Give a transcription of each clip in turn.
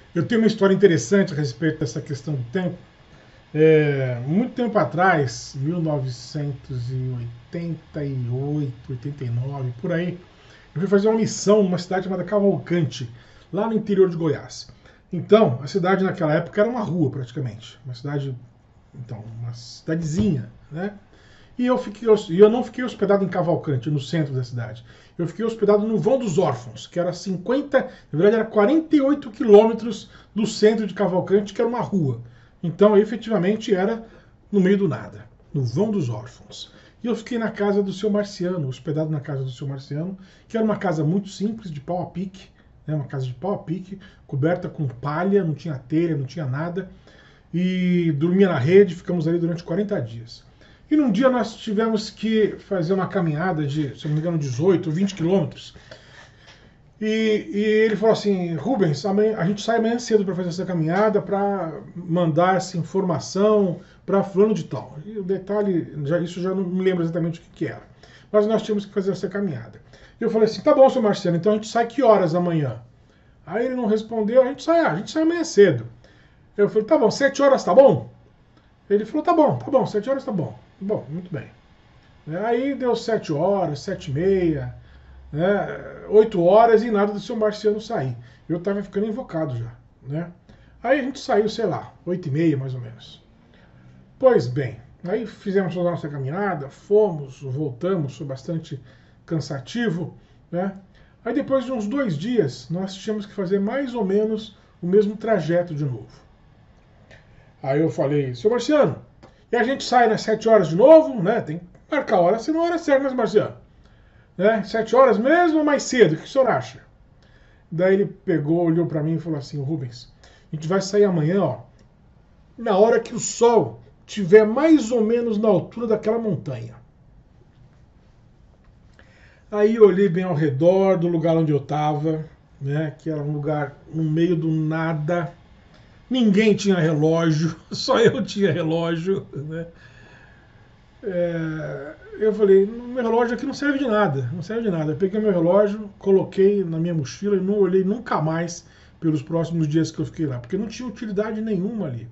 Eu tenho uma história interessante a respeito dessa questão do tempo. Muito tempo atrás, 1988, 89, por aí, eu fui fazer uma missão numa cidade chamada Cavalcante, lá no interior de Goiás. Então, a cidade naquela época era uma rua praticamente, uma cidadezinha, né? E eu não fiquei hospedado em Cavalcante, no centro da cidade. Eu fiquei hospedado no Vão dos Órfãos, que era 50, na verdade era 48 quilômetros do centro de Cavalcante, que era uma rua. Então, efetivamente, era no meio do nada, no Vão dos Órfãos. E eu fiquei na casa do seu Marciano, hospedado na casa do seu Marciano, que era uma casa muito simples, de pau a pique, né, uma casa de pau a pique, coberta com palha, não tinha telha, não tinha nada, e dormia na rede, ficamos ali durante 40 dias. E num dia nós tivemos que fazer uma caminhada de, se não me engano, 18 ou 20 quilômetros. E ele falou assim: Rubens, a gente sai amanhã cedo para fazer essa caminhada, para mandar essa informação para fulano de tal. E o detalhe, isso já não me lembro exatamente o que era. Mas nós tínhamos que fazer essa caminhada. E eu falei assim: tá bom, seu Marcelo, então a gente sai que horas amanhã? Aí ele não respondeu: a gente sai amanhã cedo. Eu falei: tá bom, 7 horas tá bom? Ele falou: tá bom, 7 horas tá bom. Bom, muito bem. Aí deu 7 horas, 7 e meia, né, 8 horas e nada do seu Marciano sair. Eu estava ficando invocado já. Né? Aí a gente saiu, sei lá, 8 e meia mais ou menos. Pois bem, aí fizemos toda a nossa caminhada, fomos, voltamos, foi bastante cansativo. Né? Aí depois de uns 2 dias, nós tínhamos que fazer mais ou menos o mesmo trajeto de novo. Aí eu falei: seu Marciano, e a gente sai às 7 horas de novo, né? Tem que marcar a hora, senão a hora certa, mas Marciano. Né? 7 horas mesmo ou mais cedo? O que o senhor acha? Daí ele pegou, olhou para mim e falou assim: Rubens, a gente vai sair amanhã, ó, na hora que o sol estiver mais ou menos na altura daquela montanha. Aí eu olhei bem ao redor do lugar onde eu estava, né? Que era um lugar no meio do nada. Ninguém tinha relógio, só eu tinha relógio. Né? Eu falei: meu relógio aqui não serve de nada, não serve de nada. Eu peguei meu relógio, coloquei na minha mochila e não olhei nunca mais pelos próximos dias que eu fiquei lá, porque não tinha utilidade nenhuma ali.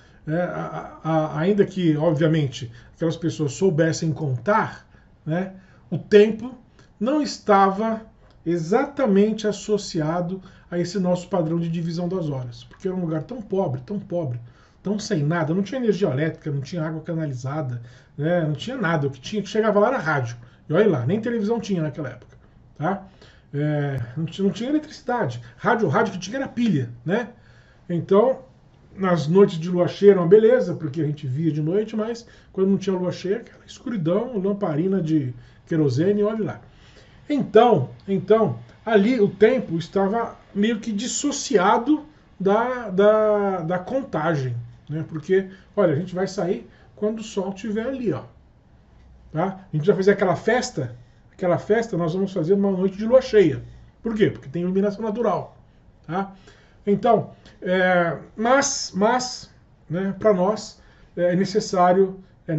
Ainda que, obviamente, aquelas pessoas soubessem contar, né, o tempo não estava exatamente associado a esse nosso padrão de divisão das horas, porque era um lugar tão pobre, tão sem nada, não tinha energia elétrica, não tinha água canalizada, né, não tinha nada. O que tinha que chegava lá era rádio. E olha lá, nem televisão tinha naquela época. Tá? Não tinha eletricidade. Rádio que tinha era pilha. Né? Então, nas noites de lua cheia era uma beleza, porque a gente via de noite, mas quando não tinha lua cheia, aquela escuridão, lamparina de querosene, olha lá. Então, ali o tempo estava meio que dissociado da contagem. Né? Porque, olha, a gente vai sair quando o sol estiver ali. Ó. Tá? A gente vai fazer aquela festa nós vamos fazer numa noite de lua cheia. Por quê? Porque tem iluminação natural. Tá? Então, né, para nós é necessário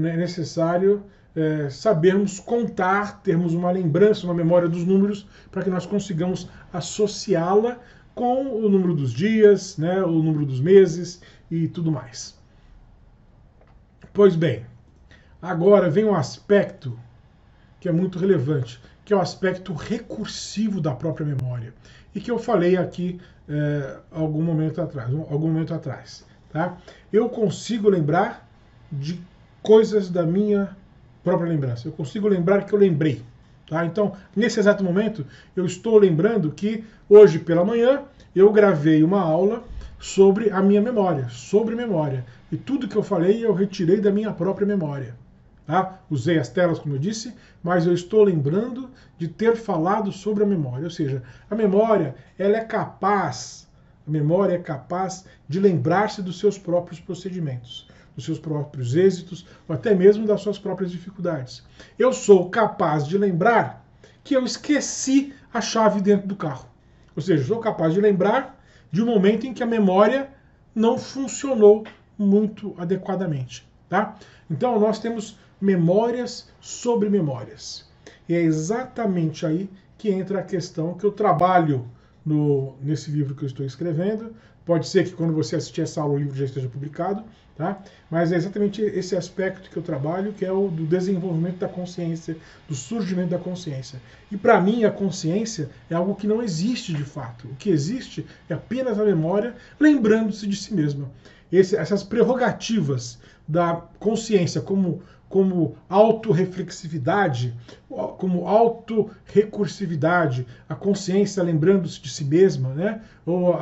sabermos contar, termos uma lembrança, uma memória dos números, para que nós consigamos associá-la com o número dos dias, né, o número dos meses e tudo mais. Pois bem, agora vem um aspecto que é muito relevante, que é o aspecto recursivo da própria memória, e que eu falei aqui algum momento atrás. Tá? Eu consigo lembrar de coisas da minha própria lembrança. Eu consigo lembrar que eu lembrei. Tá? Então, nesse exato momento, eu estou lembrando que hoje pela manhã eu gravei uma aula sobre a minha memória, sobre memória. E tudo que eu falei eu retirei da minha própria memória. Tá? Usei as telas, como eu disse, mas eu estou lembrando de ter falado sobre a memória. Ou seja, a memória ela é capaz de lembrar-se dos seus próprios procedimentos, dos seus próprios êxitos, ou até mesmo das suas próprias dificuldades. Eu sou capaz de lembrar que eu esqueci a chave dentro do carro. Ou seja, sou capaz de lembrar de um momento em que a memória não funcionou muito adequadamente. Tá? Então nós temos memórias sobre memórias. E é exatamente aí que entra a questão que eu trabalho nesse livro que eu estou escrevendo. Pode ser que quando você assistir essa aula o livro já esteja publicado, tá? Mas é exatamente esse aspecto que eu trabalho, que é o do desenvolvimento da consciência, do surgimento da consciência. E para mim a consciência é algo que não existe de fato. O que existe é apenas a memória lembrando-se de si mesma. Essas prerrogativas da consciência como autorreflexividade, como autorrecursividade, a consciência lembrando-se de si mesma, né? Ou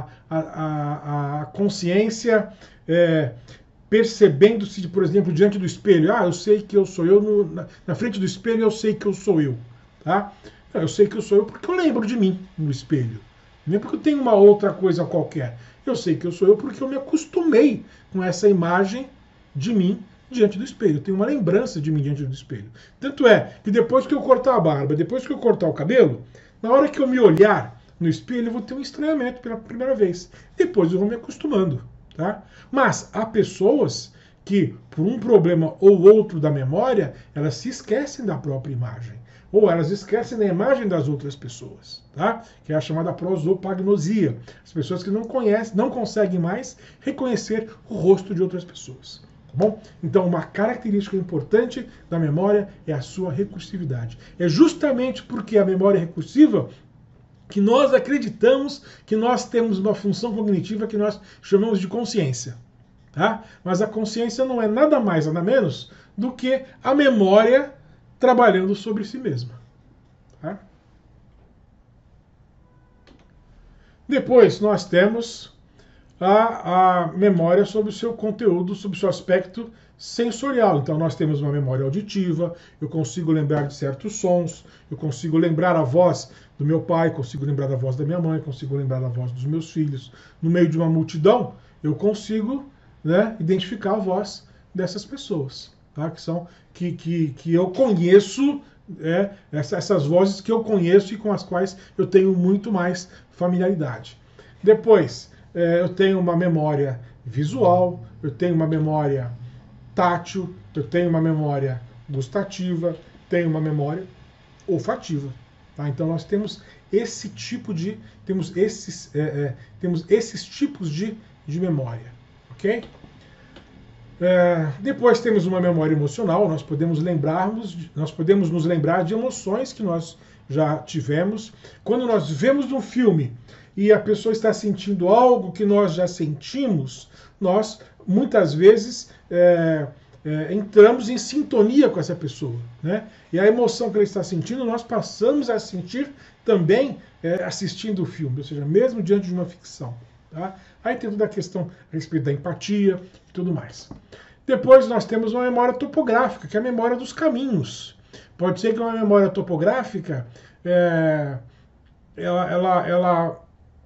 a consciência percebendo-se, por exemplo, diante do espelho. Ah, eu sei que eu sou eu, na frente do espelho eu sei que eu sou eu. Tá? Eu sei que eu sou eu porque eu lembro de mim no espelho. Não é porque eu tenho uma outra coisa qualquer. Eu sei que eu sou eu porque eu me acostumei com essa imagem de mim diante do espelho. Eu tenho uma lembrança de mim diante do espelho. Tanto é que depois que eu cortar a barba, depois que eu cortar o cabelo, na hora que eu me olhar no espelho, eu vou ter um estranhamento pela primeira vez. Depois eu vou me acostumando. Tá? Mas há pessoas que, por um problema ou outro da memória, elas se esquecem da própria imagem. Ou elas esquecem da imagem das outras pessoas, tá? Que é a chamada prosopagnosia. As pessoas que não conhecem, não conseguem mais reconhecer o rosto de outras pessoas. Tá bom? Então, uma característica importante da memória é a sua recursividade. É justamente porque a memória é recursiva que nós acreditamos que nós temos uma função cognitiva que nós chamamos de consciência. Tá? Mas a consciência não é nada mais, nada menos do que a memória trabalhando sobre si mesma. Tá? Depois nós temos a memória sobre o seu conteúdo, sobre o seu aspecto sensorial. Então nós temos uma memória auditiva, eu consigo lembrar de certos sons, eu consigo lembrar a voz do meu pai, consigo lembrar da voz da minha mãe, consigo lembrar da voz dos meus filhos. No meio de uma multidão, eu consigo, né, identificar a voz dessas pessoas, tá? Que eu conheço, essas vozes que eu conheço e com as quais eu tenho muito mais familiaridade. Depois, eu tenho uma memória visual, eu tenho uma memória tátil, eu tenho uma memória gustativa, tenho uma memória olfativa. Tá? Então nós temos esses tipos de memória, ok? Depois temos uma memória emocional. Nós podemos nos lembrar de emoções que nós já tivemos. Quando nós vemos um filme e a pessoa está sentindo algo que nós já sentimos, nós muitas vezes entramos em sintonia com essa pessoa, né? E a emoção que ela está sentindo, nós passamos a sentir também assistindo o filme, ou seja, mesmo diante de uma ficção. Tá? Aí tem toda a questão a respeito da empatia e tudo mais. Depois nós temos uma memória topográfica, que é a memória dos caminhos. Pode ser que uma memória topográfica ela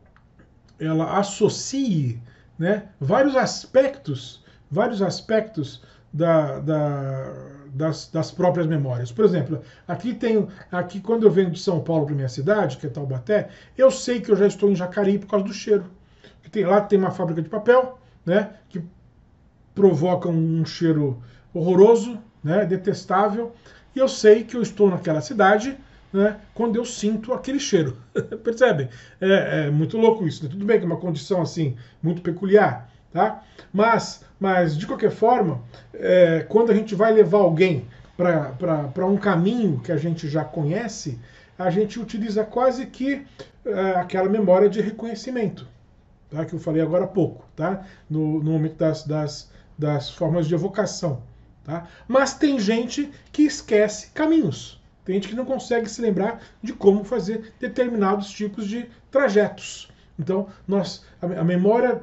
associe, né, vários aspectos das próprias memórias. Por exemplo, aqui quando eu venho de São Paulo para minha cidade, que é Taubaté, eu sei que eu já estou em Jacareí por causa do cheiro. Lá tem uma fábrica de papel, né, que provoca um cheiro horroroso, né, detestável, e eu sei que eu estou naquela cidade, né, quando eu sinto aquele cheiro. Percebem? É muito louco isso. Né? Tudo bem que é uma condição assim muito peculiar, tá? Mas de qualquer forma, quando a gente vai levar alguém para um caminho que a gente já conhece, a gente utiliza quase que aquela memória de reconhecimento, tá? Que eu falei agora há pouco, tá? No momento das formas de evocação. Tá? Mas tem gente que esquece caminhos. Tem gente que não consegue se lembrar de como fazer determinados tipos de trajetos. Então, a memória,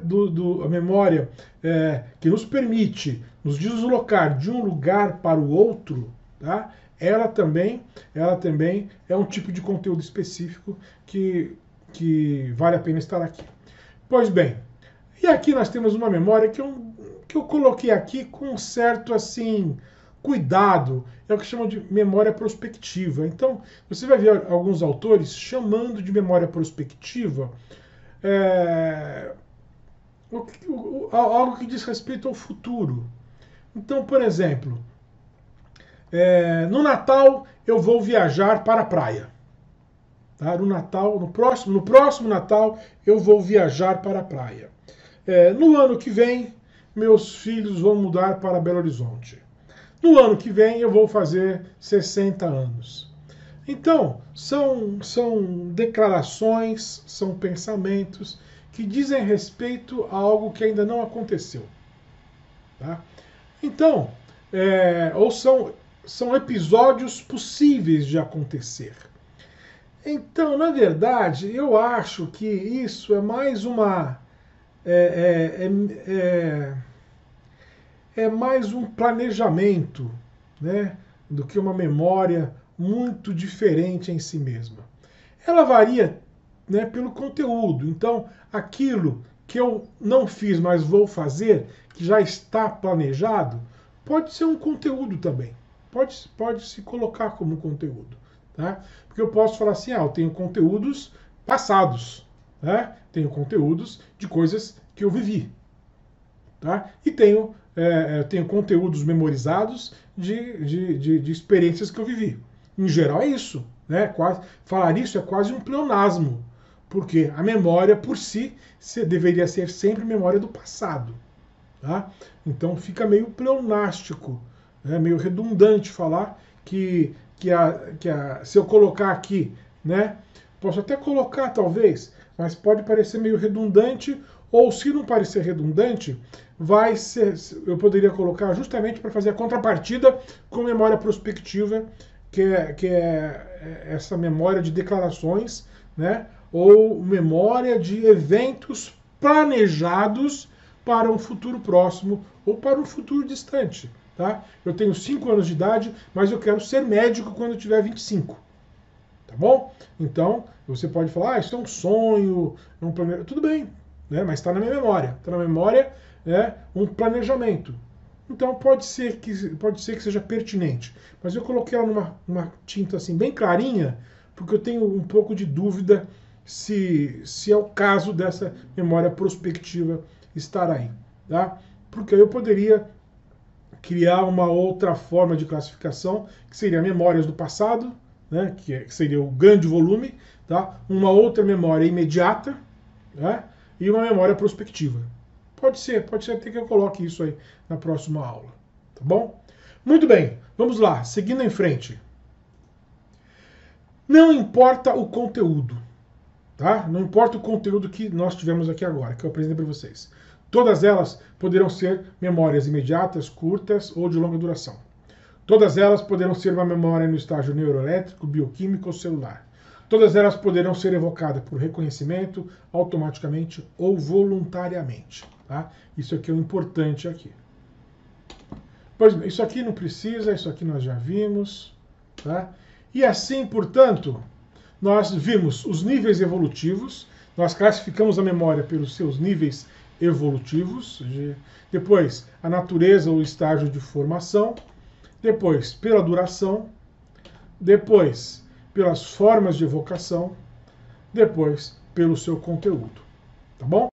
que nos permite nos deslocar de um lugar para o outro, tá? ela também é um tipo de conteúdo específico que vale a pena estar aqui. Pois bem, e aqui nós temos uma memória que eu coloquei aqui com um certo assim cuidado, é o que chamam de memória prospectiva. Então, você vai ver alguns autores chamando de memória prospectiva algo que diz respeito ao futuro. Então, por exemplo, no Natal eu vou viajar para a praia. Tá? No Natal, no próximo Natal, eu vou viajar para a praia. No ano que vem, meus filhos vão mudar para Belo Horizonte. No ano que vem, eu vou fazer 60 anos. Então, são declarações, são pensamentos que dizem respeito a algo que ainda não aconteceu. Tá? Então, ou são episódios possíveis de acontecer. Então, na verdade, eu acho que isso é mais uma. É mais um planejamento, né, do que uma memória muito diferente em si mesma. Ela varia, né, pelo conteúdo. Então, aquilo que eu não fiz, mas vou fazer, que já está planejado, pode ser um conteúdo também. Pode se colocar como conteúdo. Tá? Porque eu posso falar assim, eu tenho conteúdos passados, né? Tenho conteúdos de coisas que eu vivi. Tá? E tenho conteúdos memorizados de experiências que eu vivi. Em geral é isso. Né? Falar isso é quase um pleonasmo, porque a memória por si deveria ser sempre memória do passado. Tá? Então fica meio pleonástico, né? Meio redundante falar que se eu colocar aqui, né? Posso até colocar talvez, mas pode parecer meio redundante, ou se não parecer redundante, eu poderia colocar justamente para fazer a contrapartida com memória prospectiva, que é essa memória de declarações, né? Ou memória de eventos planejados para um futuro próximo ou para um futuro distante. Tá? Eu tenho 5 anos de idade, mas eu quero ser médico quando eu tiver 25. Tá bom? Então, você pode falar, isso é um sonho, é um planejamento. Tudo bem, né? Mas está na minha memória. Está na memória um planejamento. Então, pode ser que seja pertinente. Mas eu coloquei ela numa tinta assim, bem clarinha, porque eu tenho um pouco de dúvida se é o caso dessa memória prospectiva estar aí. Tá? Porque aí eu poderia criar uma outra forma de classificação, que seria memórias do passado, né, que seria o grande volume, tá? Uma outra memória imediata, né, e uma memória prospectiva. Pode ser até que eu coloque isso aí na próxima aula. Tá bom? Muito bem, vamos lá, seguindo em frente. Não importa o conteúdo, tá? Não importa o conteúdo que nós tivemos aqui agora, que eu apresentei para vocês. Todas elas poderão ser memórias imediatas, curtas ou de longa duração. Todas elas poderão ser uma memória no estágio neuroelétrico, bioquímico ou celular. Todas elas poderão ser evocadas por reconhecimento, automaticamente ou voluntariamente. Tá? Isso aqui é o importante aqui. Pois bem, isso aqui não precisa, isso aqui nós já vimos. Tá? E assim, portanto, nós vimos os níveis evolutivos, nós classificamos a memória pelos seus níveis evolutivos, depois a natureza ou estágio de formação, depois pela duração, depois pelas formas de evocação, depois pelo seu conteúdo. Tá bom?